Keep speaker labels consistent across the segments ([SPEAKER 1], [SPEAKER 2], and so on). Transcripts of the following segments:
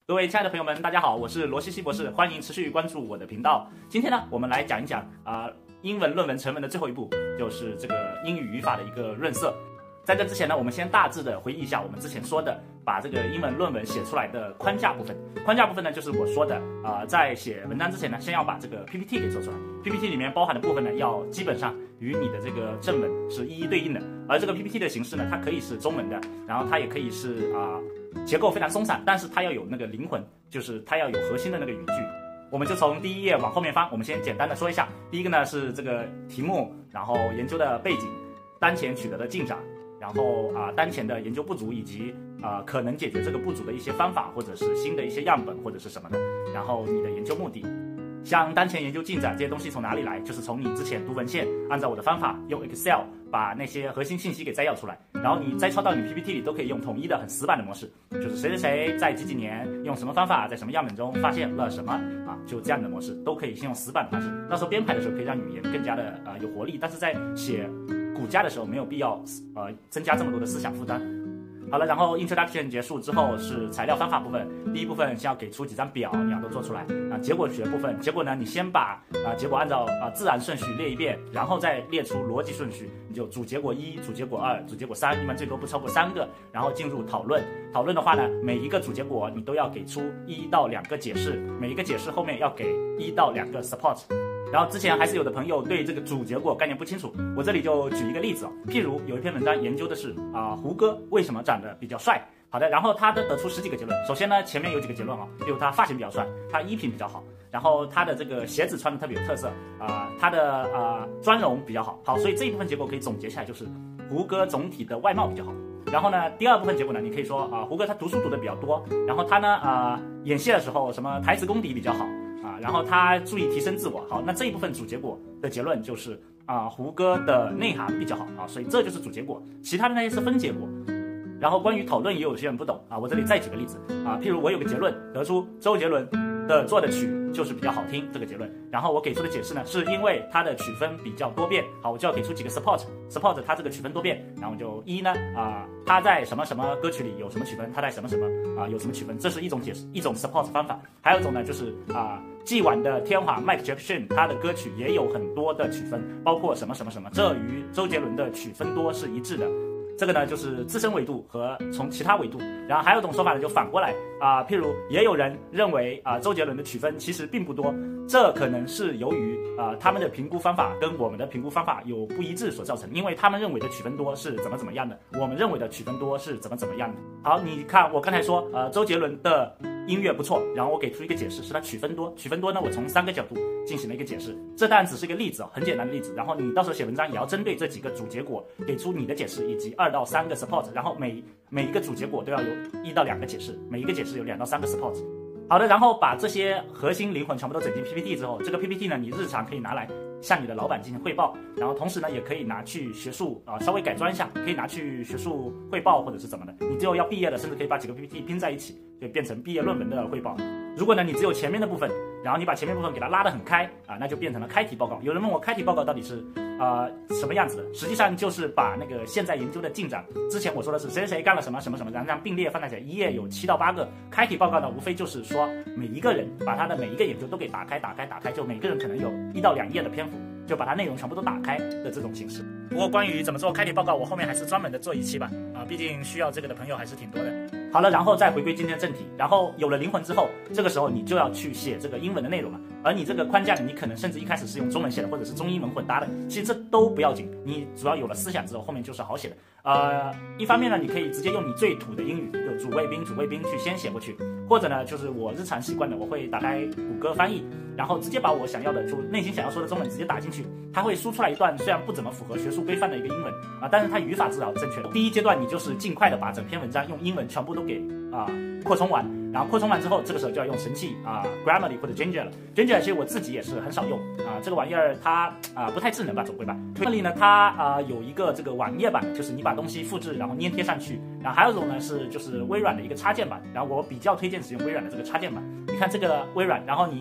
[SPEAKER 1] 各位亲爱的朋友们，大家好，我是罗西西博士，欢迎持续关注我的频道。今天呢，我们来讲一讲英文论文成文的最后一步，就是这个英语语法的一个润色。在这之前呢，我们先大致的回忆一下我们之前说的，把这个英文论文写出来的框架部分。框架部分呢，就是我说的在写文章之前呢，先要把这个 PPT 给做出来。PPT 里面包含的部分呢，要基本上与你的这个正文是一一对应的。而这个 PPT 的形式呢，它可以是中文的，然后它也可以是结构非常松散，但是它要有那个灵魂，就是它要有核心的那个语句。我们就从第一页往后面翻，我们先简单的说一下。第一个呢是这个题目，然后研究的背景，当前取得的进展，然后当前的研究不足以及可能解决这个不足的一些方法，或者是新的一些样本或者是什么的，然后你的研究目的。像当前研究进展这些东西从哪里来，就是从你之前读文献，按照我的方法用 Excel 把那些核心信息给摘要出来，然后你摘抄到你 PPT 里都可以用统一的很死板的模式，就是谁谁谁在几几年用什么方法在什么样本中发现了什么就这样的模式都可以先用死板的方式，到时候编排的时候可以让语言更加的有活力，但是在写骨架的时候没有必要增加这么多的思想负担。好了，然后 introduction 结束之后是材料方法部分。第一部分先要给出几张表，你要都做出来结果学部分，结果呢，你先把结果按照自然顺序列一遍，然后再列出逻辑顺序，你就主结果1、主结果2、主结果3，一般最多不超过3个，然后进入讨论。讨论的话呢，每一个主结果你都要给出1到2个解释，每一个解释后面要给1到2个 support。然后之前还是有的朋友对这个主结果概念不清楚，我这里就举一个例子譬如有一篇文章研究的是胡歌为什么长得比较帅。好的，然后他得出十几个结论。首先呢，前面有几个结论比如他发型比较帅，他衣品比较好，然后他的这个鞋子穿的特别有特色他的妆容比较好。好，所以这一部分结果可以总结下来就是胡歌总体的外貌比较好。然后呢，第二部分结果呢，你可以说胡歌他读书读的比较多，然后他呢演戏的时候什么台词功底比较好然后他注意提升自我。好，那这一部分主结果的结论就是胡歌的内涵比较好所以这就是主结果，其他的那些是分结果。然后关于讨论也有些人不懂我这里再举个例子譬如我有个结论得出周杰伦的做的曲就是比较好听这个结论，然后我给出的解释呢，是因为它的曲风比较多变。好，我就要给出几个 support 它这个曲风多变，然后就一呢它在什么什么歌曲里有什么曲风，它在什么什么有什么曲风，这是一种解释，一种 support 方法。还有一种呢，就是既往的天王 Mike Jackson 他的歌曲也有很多的曲风，包括什么什么什么，这与周杰伦的曲风多是一致的。这个呢就是自身维度和从其他维度。然后还有一种说法呢，就反过来譬如也有人认为周杰伦的曲风其实并不多，这可能是由于他们的评估方法跟我们的评估方法有不一致所造成，因为他们认为的曲风多是怎么怎么样的，我们认为的曲风多是怎么怎么样的。好，你看我刚才说周杰伦的音乐不错，然后我给出一个解释是他曲风多。曲风多呢，我从3个角度进行了一个解释，这当然只是一个例子很简单的例子，然后你到时候写文章也要针对这几个主结果给出你的解释以及2到3个 support， 然后每一个主结果都要有1到2个解释，每一个解释有2到3个 support。 好的，然后把这些核心灵魂全部都整进 PPT 之后，这个 PPT 呢，你日常可以拿来向你的老板进行汇报，然后同时呢也可以拿去学术稍微改装一下，可以拿去学术汇报或者是怎么的，你只有要毕业了，甚至可以把几个 PPT 拼在一起，就变成毕业论文的汇报。如果呢你只有前面的部分，然后你把前面部分给它拉得很开那就变成了开题报告。有人问我开题报告到底是什么样子的，实际上就是把那个现在研究的进展，之前我说的是谁谁干了什么什么什么，然后这样并列放在一起，一页有7到8个。开题报告呢，无非就是说每一个人把他的每一个研究都给打开，就每个人可能有1到2页的篇幅，就把它内容全部都打开的这种形式。不过关于怎么做开题报告，我后面还是专门的做一期吧毕竟需要这个的朋友还是挺多的。好了，然后再回归今天的正题，然后有了灵魂之后，这个时候你就要去写这个英文的内容了。而你这个框架你可能甚至一开始是用中文写的，或者是中英文混搭的，其实这都不要紧，你主要有了思想之后，后面就是好写的。一方面呢，你可以直接用你最土的英语，就主谓宾去先写过去，或者呢，就是我日常习惯的，我会打开谷歌翻译，然后直接把我想要的就内心想要说的中文直接打进去，它会输出来一段虽然不怎么符合学术规范的一个英文但是它语法至少正确的。第一阶段你就是尽快的把整篇文章用英文全部都给扩充完，然后扩充完之后，这个时候就要用神器Grammarly 或者 Ginger 了。Ginger 其实我自己也是很少用这个玩意儿它不太智能吧，总归吧。Grammarly 呢，它有一个这个网页版，就是你把东西复制然后粘贴上去，然后还有一种呢就是微软的一个插件版，然后我比较推荐使用微软的这个插件版。你看这个微软，然后你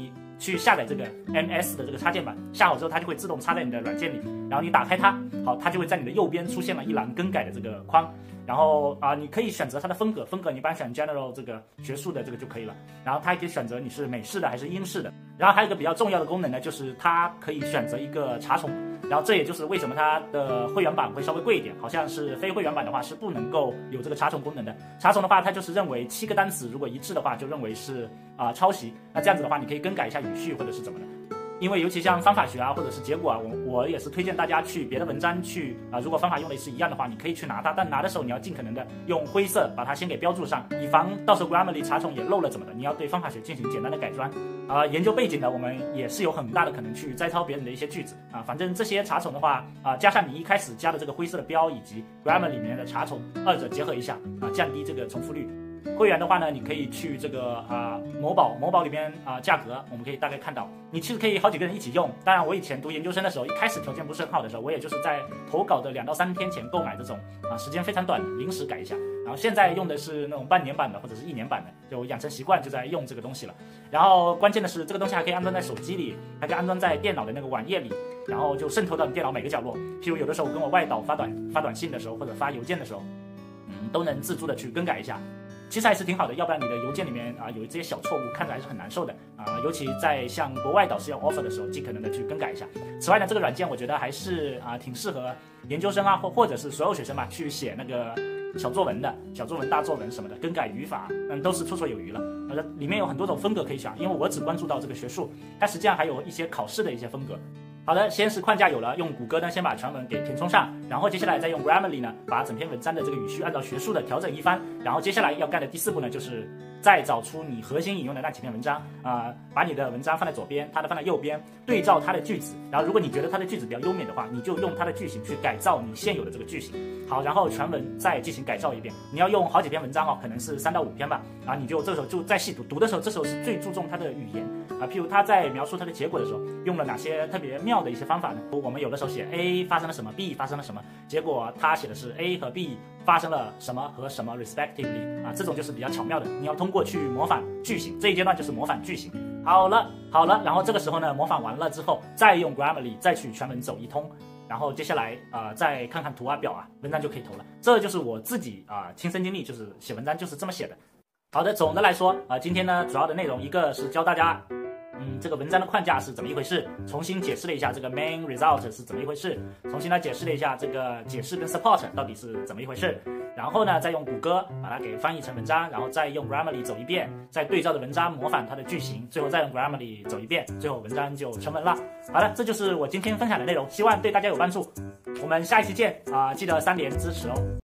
[SPEAKER 1] 去下载这个 MS 的这个插件板，下好之后它就会自动插在你的软件里，然后你打开它，好，它就会在你的右边出现了一栏更改的这个框，然后你可以选择它的风格你一般选 General 这个学术的这个就可以了，然后它也可以选择你是美式的还是英式的，然后还有一个比较重要的功能呢，就是它可以选择一个查重，然后这也就是为什么它的会员版会稍微贵一点，好像是非会员版的话是不能够有这个查重功能的。查重的话，它就是认为7个单词如果一致的话，就认为是抄袭。那这样子的话，你可以更改一下语序或者是怎么的。因为尤其像方法学或者是结果我也是推荐大家去别的文章去如果方法用的是一样的话，你可以去拿它，但拿的时候你要尽可能的用灰色把它先给标注上，以防到时候 Grammarly 查重也漏了怎么的，你要对方法学进行简单的改装。研究背景的我们也是有很大的可能去摘抄别人的一些句子反正这些查重的话加上你一开始加的这个灰色的标以及 Grammarly 里面的查重，二者结合一下降低这个重复率。会员的话呢，你可以去这个某宝里边价格，我们可以大概看到，你其实可以好几个人一起用。当然，我以前读研究生的时候，一开始条件不是很好的时候，我也就是在投稿的2到3天前购买这种时间非常短的，临时改一下。然后现在用的是那种半年版的或者是1年版的，就养成习惯就在用这个东西了。然后关键的是这个东西还可以安装在手机里，还可以安装在电脑的那个网页里，然后就渗透到你电脑每个角落。譬如有的时候我跟我外导发短信的时候或者发邮件的时候，都能自助的去更改一下。其实还是挺好的，要不然你的邮件里面有这些小错误，看着还是很难受的尤其在向国外导师要 offer 的时候，尽可能的去更改一下。此外呢，这个软件我觉得还是挺适合研究生或者是所有学生吧，去写那个小作文的，小作文、大作文什么的，更改语法，都是绰绰有余了。里面有很多种风格可以选，因为我只关注到这个学术，它实际上还有一些考试的一些风格。好的，先是框架有了，用谷歌呢先把全文给填充上，然后接下来再用 Grammarly 呢把整篇文章的这个语序按照学术的调整一番，然后接下来要干的第4步呢就是再找出你核心引用的那几篇文章把你的文章放在左边，它的放在右边，对照它的句子，然后如果你觉得它的句子比较优美的话，你就用它的句型去改造你现有的这个句型。好，然后全文再进行改造一遍，你要用好几篇文章可能是3到5篇吧你就这时候就再细读的时候，这时候是最注重它的语言譬如他在描述他的结果的时候用了哪些特别妙的一些方法呢？我们有的时候写 A 发生了什么 ，B 发生了什么，结果他写的是 A 和 B 发生了什么和什么 respectively 这种就是比较巧妙的，你要通过去模仿句型，这一阶段就是模仿句型。好了，然后这个时候呢，模仿完了之后，再用 Grammarly 再去全文走一通，然后接下来再看看图表文章就可以投了。这就是我自己亲身经历，就是写文章就是这么写的。好的，总的来说今天呢主要的内容一个是教大家这个文章的框架是怎么一回事，重新解释了一下这个 main result 是怎么一回事，重新来解释了一下这个解释跟 support 到底是怎么一回事，然后呢再用谷歌把它给翻译成文章，然后再用 Grammarly 走一遍，再对照的文章模仿它的句型，最后再用 Grammarly 走一遍，最后文章就成文了。好的，这就是我今天分享的内容，希望对大家有帮助。我们下一期见记得3连支持哦。